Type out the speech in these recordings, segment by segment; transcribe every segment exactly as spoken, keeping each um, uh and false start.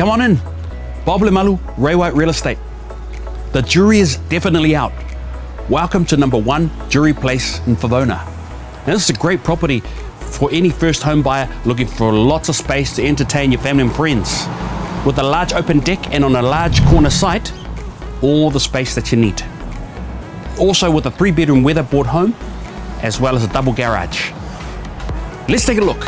Come on in. Bob Lemalu, Ray White Real Estate. The jury is definitely out. Welcome to number one Jury Place in Favona. Now, this is a great property for any first home buyer looking for lots of space to entertain your family and friends. With a large open deck and on a large corner site, all the space that you need. Also with a three bedroom weatherboard home, as well as a double garage. Let's take a look.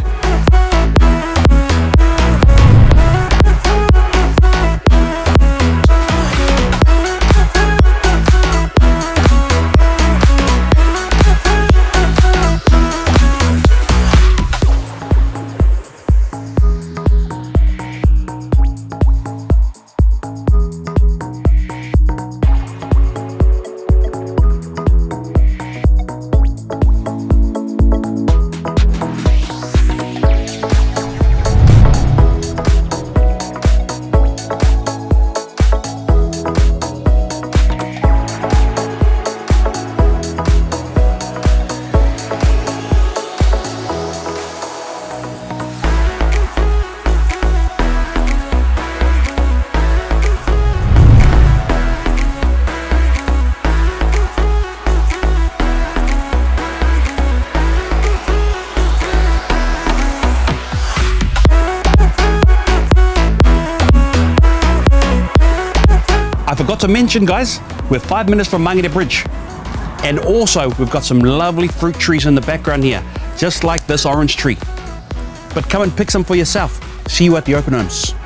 I forgot to mention, guys, we're five minutes from Mangere Bridge. And also, we've got some lovely fruit trees in the background here, just like this orange tree. But come and pick some for yourself. See you at the open homes.